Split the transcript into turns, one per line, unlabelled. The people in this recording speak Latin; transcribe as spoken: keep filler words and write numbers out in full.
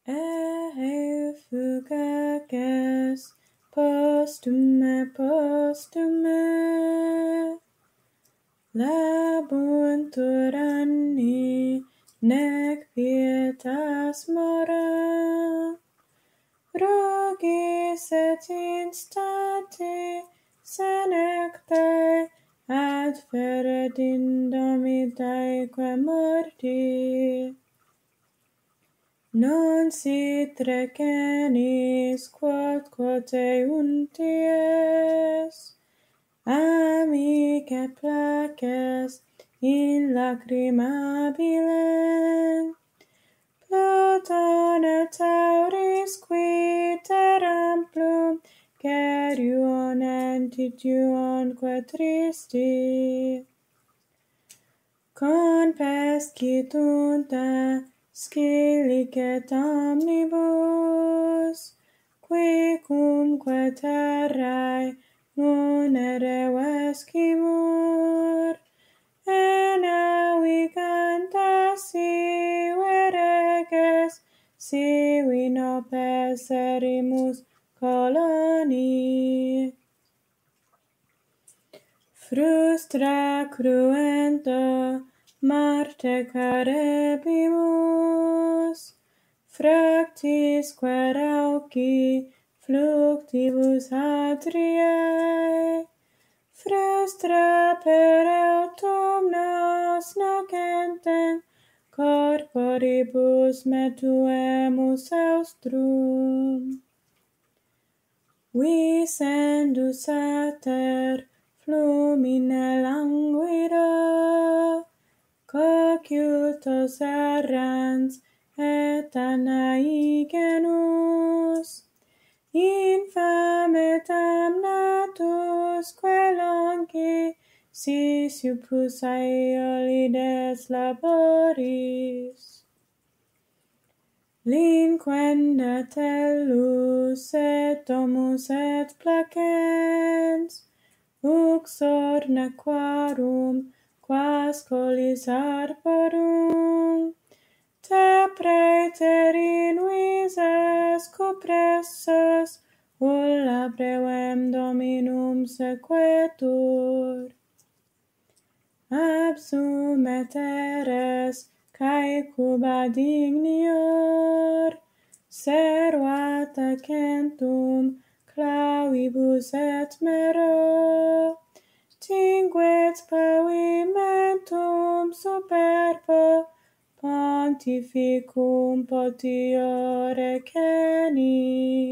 e fugaces postume postume labuntur anni nec pietas mora rugis et instati senectae ad feret indomitaeque morti non sit recenis quod quote unties amice places in lacrimabilem Pluton et Auris qui terram plum Cerion antituonque tristi Conpescitunta scilicet omnibus qui cumque terrae munere vescimur en naviganta sive reges sivi nopes erimus coloni frustra cruento Marte carebimus fractis querauci fluctibus Adriae frustra per autumnos nocentem corporibus metuemus austrum vicendus ater flumine languido cocultos errans et anae genus infame damnatus quelonci Sisyphus Aeolides laboris linquenda tellus et domus et placens uxor nequarum quas colis arborum te praeterin visas cupressos ulla brevem dominum sequetur absum et eres cae cuba dignior servata centum clavibus et mero tinguet pavimentum superbo pontificum potiore cenis